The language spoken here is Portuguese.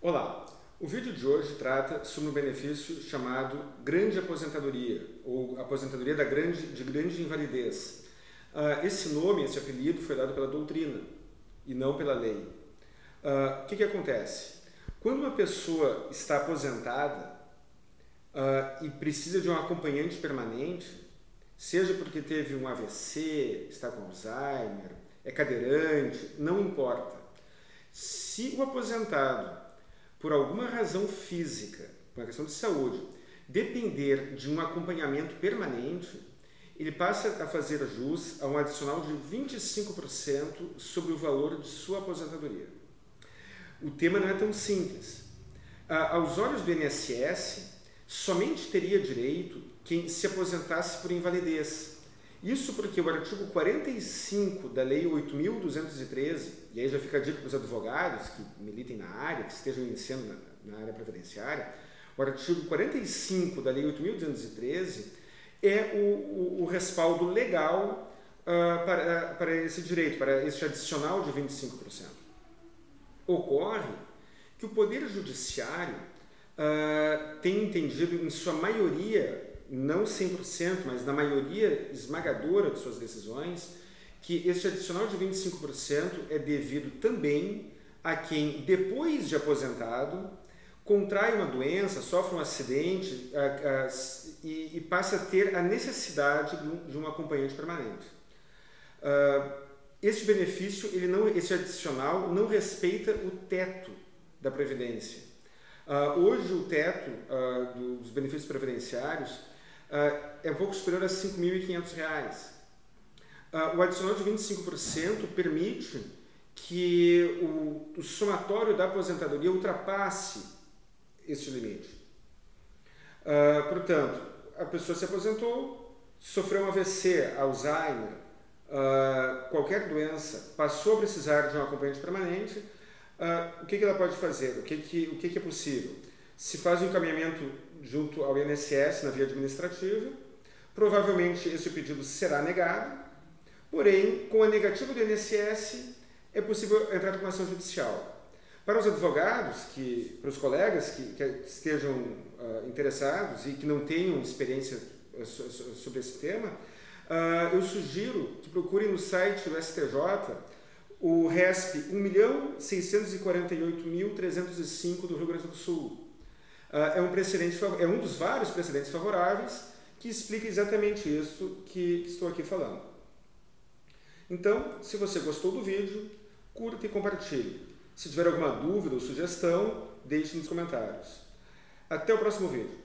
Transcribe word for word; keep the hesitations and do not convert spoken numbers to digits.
Olá, o vídeo de hoje trata sobre um benefício chamado grande aposentadoria, ou aposentadoria da grande, de grande invalidez. Uh, esse nome, esse apelido foi dado pela doutrina e não pela lei. Uh, o que, que acontece? Quando uma pessoa está aposentada uh, e precisa de um acompanhante permanente, seja porque teve um A V C, está com Alzheimer, é cadeirante, não importa. Se o aposentado, por alguma razão física, por uma questão de saúde, depender de um acompanhamento permanente, ele passa a fazer jus a um adicional de vinte e cinco por cento sobre o valor de sua aposentadoria. O tema não é tão simples. Ah, aos olhos do I N S S, somente teria direito quem se aposentasse por invalidez. Isso porque o artigo quarenta e cinco da Lei oito mil duzentos e treze, e aí já fica a dica para os advogados que militem na área, que estejam iniciando na, na área previdenciária, o artigo quarenta e cinco da Lei oito mil duzentos e treze é o, o, o respaldo legal uh, para, para esse direito, para esse adicional de vinte e cinco por cento. Ocorre que o Poder Judiciário uh, tem entendido, em sua maioria, não cem por cento, mas na maioria esmagadora de suas decisões, que este adicional de vinte e cinco por cento é devido também a quem, depois de aposentado, contrai uma doença, sofre um acidente a, a, e, e passa a ter a necessidade de um, de um acompanhante permanente. Uh, este benefício, ele não, esse adicional, não respeita o teto da Previdência. Uh, hoje, o teto uh, dos benefícios previdenciários uh, é um pouco superior a cinco mil e quinhentos reais. Uh, o adicional de vinte e cinco por cento permite que o, o somatório da aposentadoria ultrapasse este limite. Uh, portanto, a pessoa se aposentou, sofreu um A V C, Alzheimer, uh, qualquer doença, passou a precisar de um acompanhante permanente, uh, o que, que ela pode fazer? O, que, que, o que, que é possível? Se faz um encaminhamento junto ao I N S S na via administrativa, provavelmente esse pedido será negado, porém, com a negativa do I N S S, é possível entrar com ação judicial. Para os advogados, que, para os colegas que, que estejam uh, interessados e que não tenham experiência uh, sobre esse tema, uh, eu sugiro que procurem no site do S T J o R E S P um milhão seiscentos e quarenta e oito mil trezentos e cinco do Rio Grande do Sul. Uh, é, um precedente, é um dos vários precedentes favoráveis que explica exatamente isso que, que estou aqui falando. Então, se você gostou do vídeo, curta e compartilhe. Se tiver alguma dúvida ou sugestão, deixe nos comentários. Até o próximo vídeo.